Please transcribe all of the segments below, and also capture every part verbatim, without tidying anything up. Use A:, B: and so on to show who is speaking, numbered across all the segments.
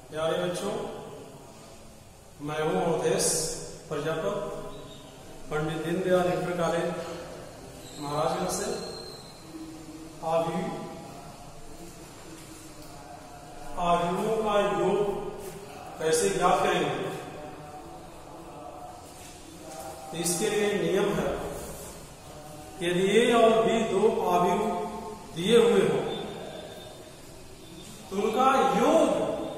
A: प्यारे बच्चों, मैं हूं अवधेश प्रजापत, पंडित दीनदयाल इंटर कॉलेज महाराजगंज से। अभी आयुओं का योग कैसे ज्ञात करेंगे, इसके लिए नियम है। यदि ए और बी दो आयु दिए हुए हो तो उनका योग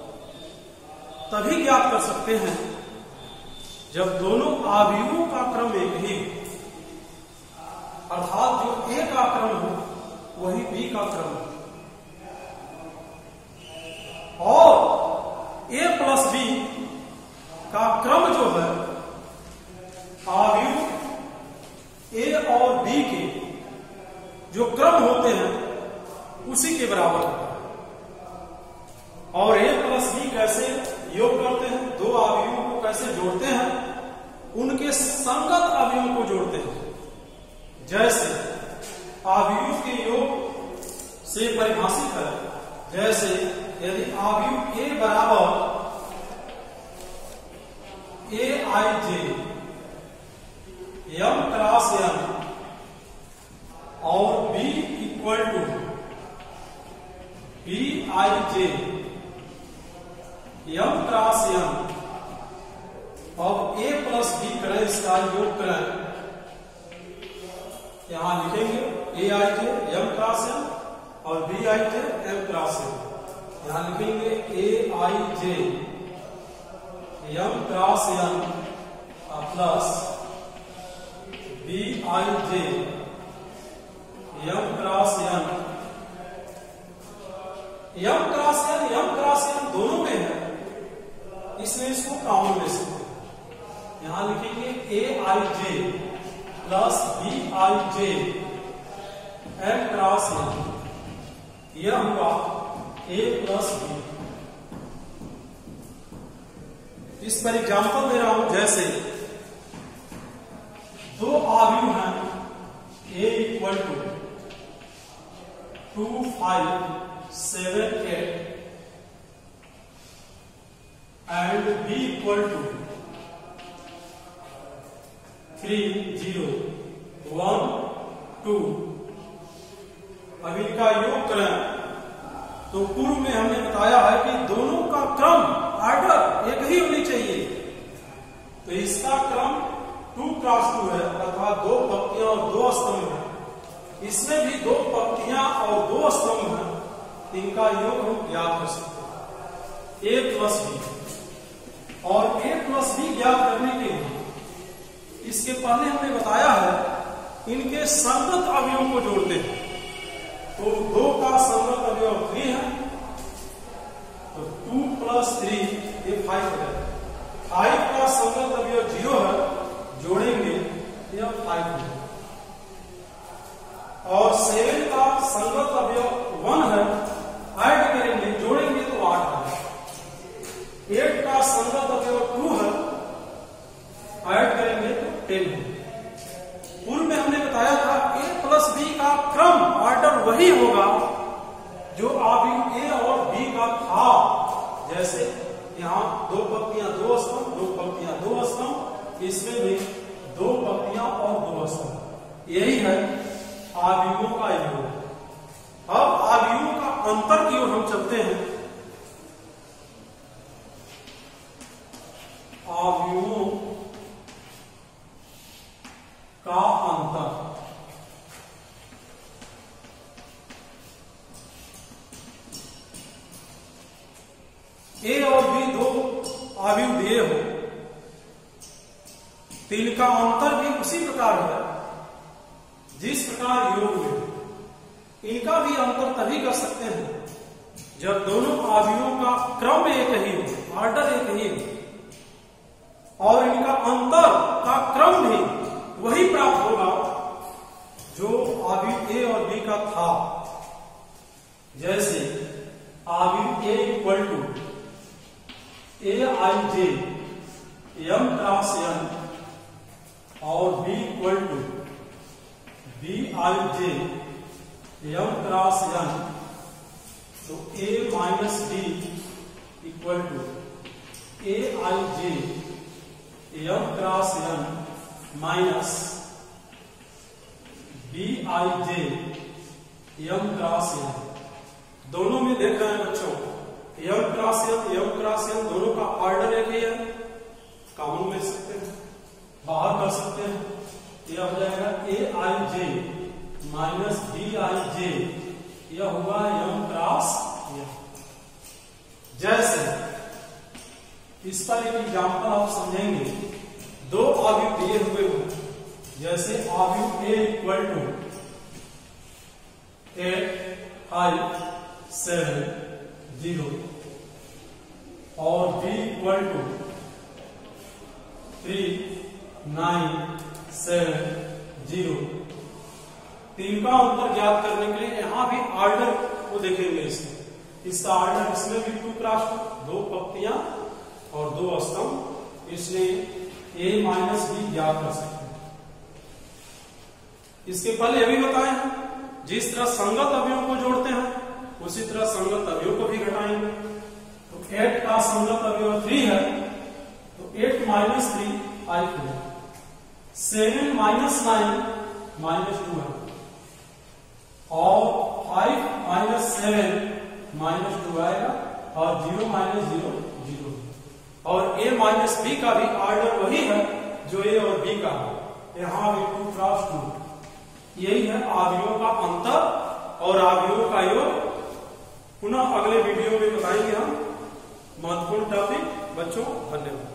A: तभी ज्ञात कर सकते हैं जब दोनों अवयवों का क्रम एक ही हो, अर्थात जो ए का क्रम हो वही बी का क्रम हो, और ए प्लस बी का क्रम जो है अवयव ए और बी के जो क्रम होते हैं उसी के बराबर होता है। और ए प्लस बी कैसे योग करते हैं, दो अवयवों को कैसे जोड़ते हैं, उनके संगत अवयवों को जोड़ते हैं। जैसे अवयवों के योग से परिभाषित है, जैसे यदि अवयव ए बराबर ए I J M cross M और B equal to B I J M cross M, अब ए प्लस बी करें, इसका योग करें, यहां लिखेंगे A I J M cross M और B I J M cross M. यहां लिखेंगे A I J M cross M plus B I J M cross M. M cross M M cross M दोनों में है, इसलिए इसको common ले सकते हैं। यहां लिखेंगे A I J plus B I J M cross M, यह हुआ ए प्लस बी। इस पर एग्जाम्पल दे रहा हूं, जैसे दो अवयव हैं A equal to two five seven eight and b equal to three zero one two. अब इनका योग करें तो पूर्व में हमने बताया है कि दोनों का क्रम ऑर्डर एक ही होनी चाहिए। तो इसका क्रम टू क्रॉस टू है, अर्थात दो पंक्तियां और दो स्तंभ है। इसमें भी दो पंक्तियां और दो स्तंभ है, इनका योग हम ज्ञात कर सकते हैं ए प्लस बी। और ए प्लस बी ज्ञात करने के लिए इसके पहले हमने बताया है इनके संगत अवयवों को जोड़ते हैं। तो दो का संगत अवयव थ्री है, तो टू प्लस थ्री ये फाइव है। फाइव का संगत अवयव जीरो है, जोड़ेंगे यह फाइव है। और सेवन का संगत अवयव वन है, ऐड करेंगे जोड़ेंगे तो आठ है। एट का संगत अवयव टू है, ऐड करेंगे तो टेन है। पूर्व में हमने बताया था ए प्लस बी का क्रम ऑर्डर वही होगा जो अवयव ए और बी का था। जैसे यहां दो पंक्तियां दो स्तंभ, दो पंक्तियां दो स्तंभ, इसमें भी दो पंक्तियां और दो स्तंभ, यही है अवयवों का योग। अब अवयवों का अंतर की ओर हम चलते हैं। अवयवों का अंतर, ए और बी दो अवयव दिए हो तो इनका अंतर भी उसी प्रकार है जिस प्रकार योग में। इनका भी अंतर तभी कर सकते हैं जब दोनों अवयवों का क्रम एक ही हो, ऑर्डर एक ही हो, और इनका अंतर का क्रम भी वही प्राप्त होगा जो अवयव ए और बी का था। जैसे अवयव A equal to A I J M cross M और B equal to B I J M cross M, तो A minus B equal to A I J M cross N minus B I J M cross N. दोनों में देख रहे हैं बच्चों, M cross N M cross N दोनों का order एक ही है, कॉमन ले सकते हैं, बाहर कर सकते हैं। यह हो जाएगा ए I J minus B I जे, यह हुआ एम क्रॉस एन। जैसे इस पर एक एग्जाम्पल आप समझेंगे, दो अवयव दिए हुए हो, जैसे अवयव A equal to eight five seven zero और B equal to three nine seven zero. तीन का अंतर ज्ञात करने के लिए यहां भी ऑर्डर को देखेंगे। इसमें इसका ऑर्डर, इसमें भी टू क्रॉस टू, दो पंक्तियां और दो स्तंभ, इसलिए ए माइनस बी ज्ञात कर सकते हैं। इसके पहले यह भी बताए हैं, जिस तरह संगत अवयवों को जोड़ते हैं उसी तरह संगत अवयवों को भी घटाएंगे। तो एट का संगत अवयव थ्री है, तो एट माइनस थ्री फाइव है, seven minus nine minus two है, और five minus seven minus two आएगा, और जीरो माइनस जीरो जीरो। और ए माइनस बी का भी ऑर्डर वही है जो ए और बी का है, यहां भी टू क्रॉस टू। यही है अवयवों का अंतर और अवयवों का योग। पुनः अगले वीडियो में बताएंगे हम महत्वपूर्ण टॉपिक। बच्चों धन्यवाद।